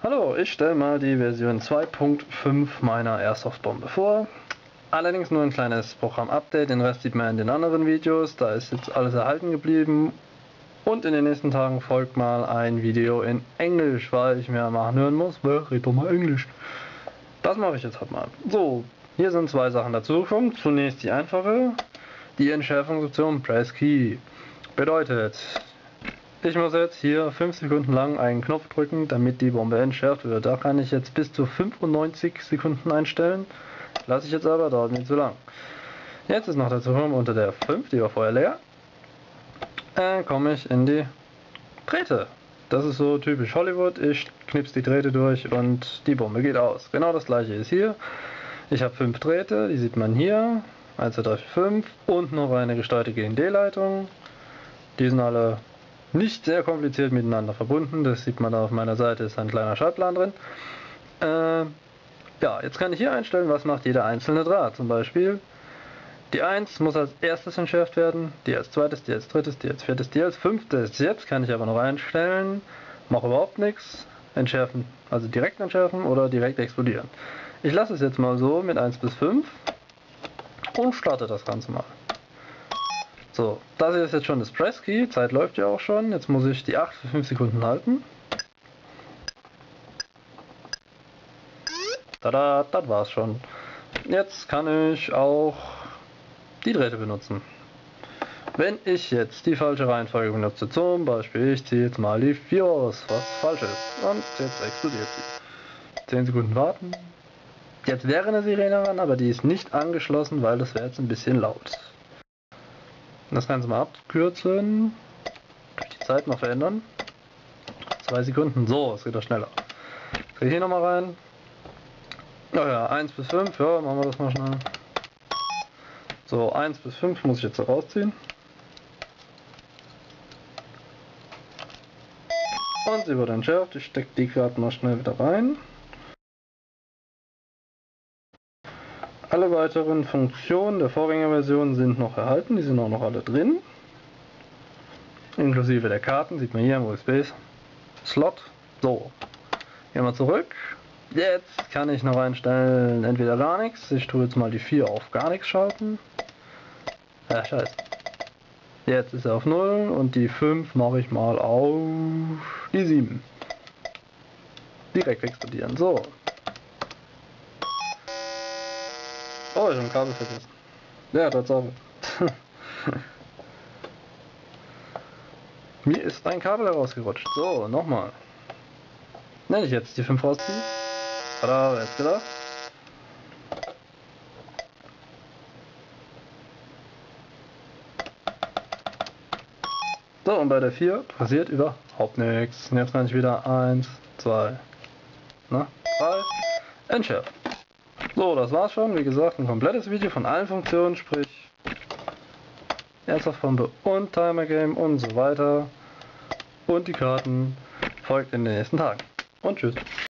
Hallo, ich stelle mal die Version 2.5 meiner Airsoft-Bombe vor. Allerdings nur ein kleines Programm-Update, den Rest sieht man in den anderen Videos, da ist jetzt alles erhalten geblieben. Und in den nächsten Tagen folgt mal ein Video in Englisch, weil ich mir mal anhören muss, red doch mal Englisch. Das mache ich jetzt halt mal. So, hier sind zwei Sachen dazugekommen. Zunächst die einfache, die Entschärfungsoption Press Key. Bedeutet, ich muss jetzt hier 5 Sekunden lang einen Knopf drücken, damit die Bombe entschärft wird. Da kann ich jetzt bis zu 95 Sekunden einstellen. Lasse ich jetzt aber, dauert mir zu lang. Jetzt ist noch dazu unter der 5, die war vorher leer, komme ich in die Drähte. Das ist so typisch Hollywood. Ich knipse die Drähte durch und die Bombe geht aus. Genau das gleiche ist hier. Ich habe 5 Drähte, die sieht man hier. 1, 2, 3, 4, 5 und noch eine gesteuerte GND-Leitung. Die sind alle nicht sehr kompliziert miteinander verbunden, das sieht man da auf meiner Seite, ist ein kleiner Schaltplan drin. Ja, jetzt kann ich hier einstellen, was macht jeder einzelne Draht. Zum Beispiel die 1 muss als erstes entschärft werden, die als zweites, die als drittes, die als viertes, die als fünftes. Jetzt kann ich aber noch einstellen, mache überhaupt nichts, entschärfen, also direkt entschärfen oder direkt explodieren. Ich lasse es jetzt mal so mit 1 bis 5 und starte das Ganze mal. So, das hier ist jetzt schon das Press Key, Zeit läuft ja auch schon, jetzt muss ich die 8 für 5 Sekunden halten. Tada, das war's schon. Jetzt kann ich auch die Drähte benutzen. Wenn ich jetzt die falsche Reihenfolge benutze, zum Beispiel ich ziehe jetzt mal die 4 aus, was falsch ist, und jetzt explodiert sie. 10 Sekunden warten. Jetzt wäre eine Sirene ran, aber die ist nicht angeschlossen, weil das wäre jetzt ein bisschen laut. Das Ganze mal abkürzen, durch die Zeit noch verändern. 2 Sekunden, so, es geht doch schneller. Ich gehe hier nochmal rein. Naja, 1 bis 5, ja, machen wir das mal schnell. So, 1 bis 5 muss ich jetzt rausziehen. Und sie wird entschärft, ich stecke die gerade mal schnell wieder rein. Alle weiteren Funktionen der Vorgängerversion sind noch erhalten, die sind auch noch alle drin. Inklusive der Karten, sieht man hier im USB-Slot. So, gehen wir zurück. Jetzt kann ich noch einstellen, entweder gar nichts, ich tue jetzt mal die 4 auf gar nichts schalten. Ja, scheiße. Jetzt ist er auf 0 und die 5 mache ich mal auf die 7. Direkt explodieren, so. Oh, ich habe ein Kabel vergessen. Ja, Tatsache. Mir ist ein Kabel herausgerutscht. So, nochmal. Wenn ich jetzt die 5 rausziehe. Tada, wer hätte gedacht? So, und bei der 4 passiert überhaupt nichts. Und jetzt kann ich wieder 1, 2, 3 entschärfen. So, das war's schon. Wie gesagt, ein komplettes Video von allen Funktionen, sprich Airsoft-Bombe und Timer Game und so weiter. Und die Karten folgt in den nächsten Tagen. Und tschüss.